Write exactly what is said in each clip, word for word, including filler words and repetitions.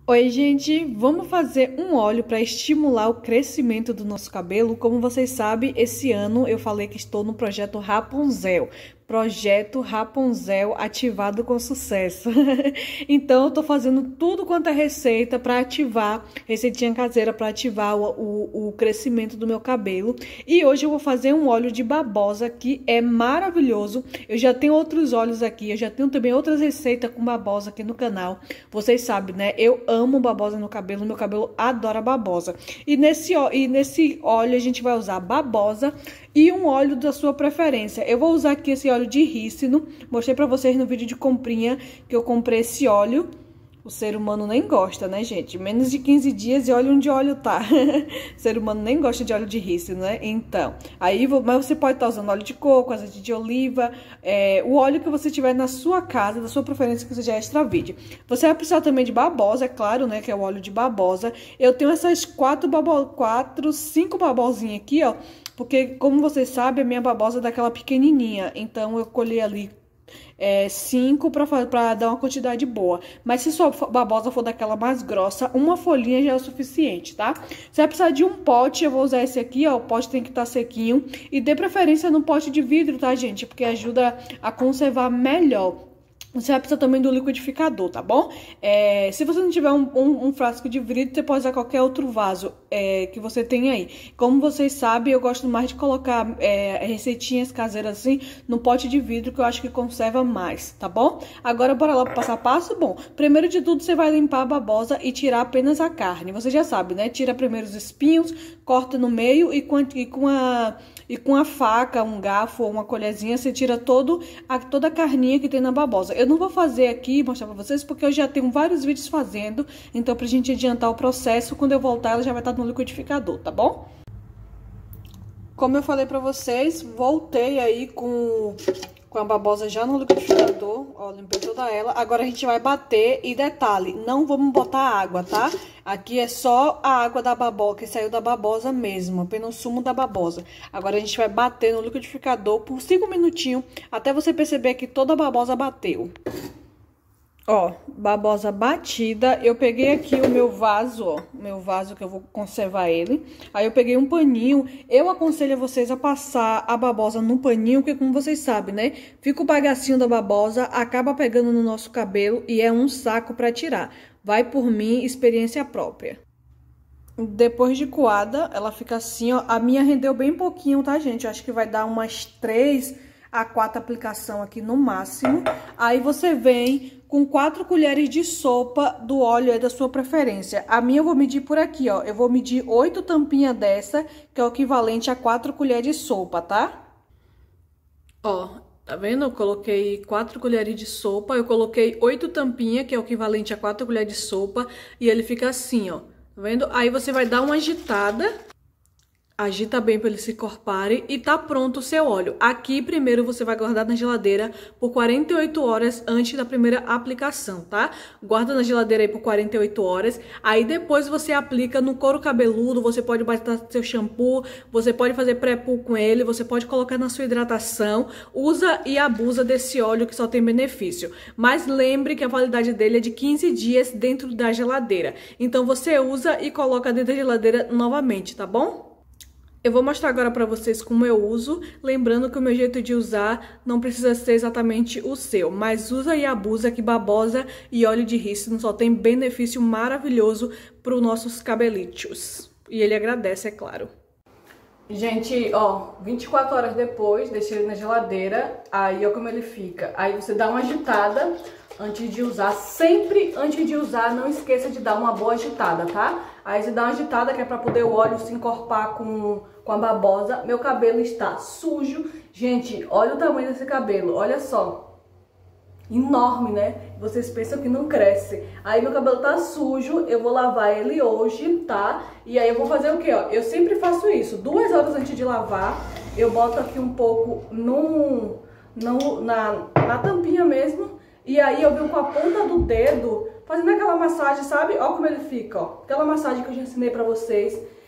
Oi, gente, vamos fazer um óleo para estimular o crescimento do nosso cabelo. Como vocês sabem, esse ano eu falei que estou no projeto Rapunzel. Projeto Rapunzel ativado com sucesso. Então, eu tô fazendo tudo quanto é receita para ativar, receitinha caseira para ativar o, o, o crescimento do meu cabelo. E hoje eu vou fazer um óleo de babosa que é maravilhoso. Eu já tenho outros óleos aqui, eu já tenho também outras receitas com babosa aqui no canal. Vocês sabem, né? Eu amo babosa no cabelo, meu cabelo adora babosa. E nesse, e nesse óleo a gente vai usar babosa e um óleo da sua preferência. Eu vou usar aqui esse óleo de rícino. Mostrei pra vocês no vídeo de comprinha que eu comprei esse óleo. O ser humano nem gosta, né, gente? Menos de quinze dias e olha onde óleo tá. O ser humano nem gosta de óleo de rícino, né? Então, aí, mas você pode estar usando óleo de coco, azeite de oliva, é, o óleo que você tiver na sua casa, da sua preferência, que seja extra virgem. Você vai precisar também de babosa, é claro, né, que é o óleo de babosa. Eu tenho essas quatro, babo, quatro cinco babosinhas aqui, ó, porque, como vocês sabem, a minha babosa é daquela pequenininha. Então, eu colhi ali É, cinco para dar uma quantidade boa. Mas se sua babosa for daquela mais grossa, uma folhinha já é o suficiente, tá? Você vai precisar de um pote, eu vou usar esse aqui, ó. O pote tem que estar sequinho. E dê preferência no pote de vidro, tá, gente? Porque ajuda a conservar melhor. Você vai precisar também do liquidificador, tá bom? É, se você não tiver um, um, um frasco de vidro, você pode usar qualquer outro vaso é, que você tenha aí. Como vocês sabem, eu gosto mais de colocar é, receitinhas caseiras assim no pote de vidro, que eu acho que conserva mais, tá bom? Agora, bora lá pro passo a passo. Bom, primeiro de tudo, você vai limpar a babosa e tirar apenas a carne. Você já sabe, né? Tira primeiro os espinhos, corta no meio e com a... E com a E com a faca, um garfo ou uma colherzinha, você tira todo a, toda a carninha que tem na babosa. Eu não vou fazer aqui, mostrar pra vocês, porque eu já tenho vários vídeos fazendo. Então, pra gente adiantar o processo, quando eu voltar, ela já vai estar no liquidificador, tá bom? Como eu falei pra vocês, voltei aí com... com a babosa já no liquidificador, ó, limpei toda ela. Agora a gente vai bater e detalhe, não vamos botar água, tá? Aqui é só a água da babosa, que saiu da babosa mesmo, apenas o sumo da babosa. Agora a gente vai bater no liquidificador por cinco minutinhos, até você perceber que toda a babosa bateu. Ó, babosa batida, eu peguei aqui o meu vaso, ó, meu vaso que eu vou conservar ele. Aí eu peguei um paninho, eu aconselho a vocês a passar a babosa no paninho, porque como vocês sabem, né, fica o bagacinho da babosa, acaba pegando no nosso cabelo e é um saco pra tirar. Vai por mim, experiência própria. Depois de coada, ela fica assim, ó, a minha rendeu bem pouquinho, tá, gente? Eu acho que vai dar umas três a quatro aplicações aqui no máximo. Aí você vem com quatro colheres de sopa do óleo aí da sua preferência. A minha eu vou medir por aqui, ó. Eu vou medir oito tampinhas dessa, que é o equivalente a quatro colheres de sopa, tá? Ó, tá vendo? Eu coloquei quatro colheres de sopa, eu coloquei oito tampinhas, que é o equivalente a quatro colheres de sopa, e ele fica assim, ó. Tá vendo? Aí você vai dar uma agitada. Agita bem para eles se encorparem e tá pronto o seu óleo. Aqui, primeiro, você vai guardar na geladeira por quarenta e oito horas antes da primeira aplicação, tá? Guarda na geladeira aí por quarenta e oito horas. Aí, depois você aplica no couro cabeludo, você pode botar seu shampoo, você pode fazer pré-poo com ele, você pode colocar na sua hidratação. Usa e abusa desse óleo que só tem benefício. Mas lembre que a validade dele é de quinze dias dentro da geladeira. Então, você usa e coloca dentro da geladeira novamente, tá bom? Eu vou mostrar agora pra vocês como eu uso, lembrando que o meu jeito de usar não precisa ser exatamente o seu, mas usa e abusa que babosa e óleo de rícino só tem benefício maravilhoso para os nossos cabelitos. E ele agradece, é claro. Gente, ó, vinte e quatro horas depois, deixei ele na geladeira, aí ó como ele fica. Aí você dá uma agitada antes de usar, sempre antes de usar, não esqueça de dar uma boa agitada, tá? Aí você dá uma agitada que é pra poder o óleo se encorpar com, com a babosa. Meu cabelo está sujo. Gente, olha o tamanho desse cabelo, olha só. Enorme, né? Vocês pensam que não cresce. Aí meu cabelo tá sujo, eu vou lavar ele hoje, tá? E aí eu vou fazer o quê, ó? Eu sempre faço isso. Duas horas antes de lavar, eu boto aqui um pouco no, no, na, na tampinha mesmo. E aí eu venho com a ponta do dedo fazendo aquela massagem, sabe? Ó como ele fica, ó. Aquela massagem que eu já ensinei pra vocês.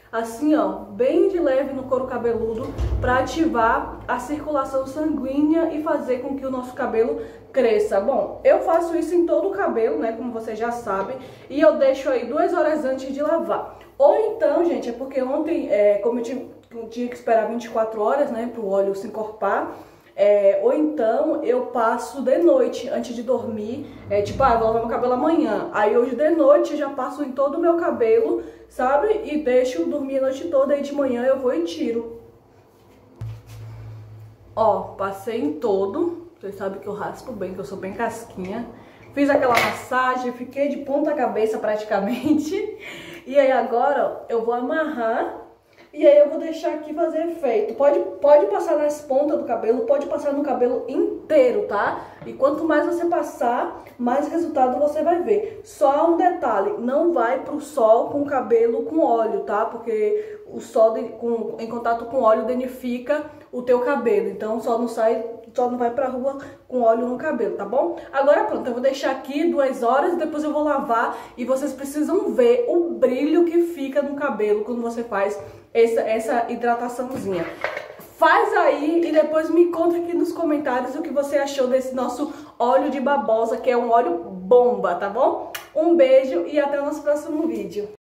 assim, ó, bem de leve no couro cabeludo, para ativar a circulação sanguínea e fazer com que o nosso cabelo cresça. Bom, eu faço isso em todo o cabelo, né, como vocês já sabem, e eu deixo aí duas horas antes de lavar. Ou então, gente, é porque ontem, é, como eu tinha, eu tinha que esperar vinte e quatro horas, né, para o óleo se encorpar, É, ou então eu passo de noite antes de dormir, é, tipo, ah, vou lavar meu cabelo amanhã. Aí hoje de noite eu já passo em todo o meu cabelo, sabe? E deixo dormir a noite toda e de manhã eu vou e tiro. Ó, passei em todo. Vocês sabem que eu raspo bem, que eu sou bem casquinha. Fiz aquela massagem, fiquei de ponta cabeça praticamente. E aí agora ó, eu vou amarrar. E aí eu vou deixar aqui fazer efeito. Pode, pode passar nas pontas do cabelo, pode passar no cabelo inteiro, tá? E quanto mais você passar, mais resultado você vai ver. Só um detalhe, não vai pro sol com o cabelo com óleo, tá? Porque o sol de, com, em contato com óleo danifica o teu cabelo. Então só não sai, só não vai pra rua com óleo no cabelo, tá bom? Agora pronto, eu vou deixar aqui duas horas e depois eu vou lavar. E vocês precisam ver o brilho que fica no cabelo quando você faz essa, essa hidrataçãozinha. Faz aí e depois me conta aqui nos comentários o que você achou desse nosso óleo de babosa, que é um óleo bomba, tá bom? Um beijo e até o nosso próximo vídeo.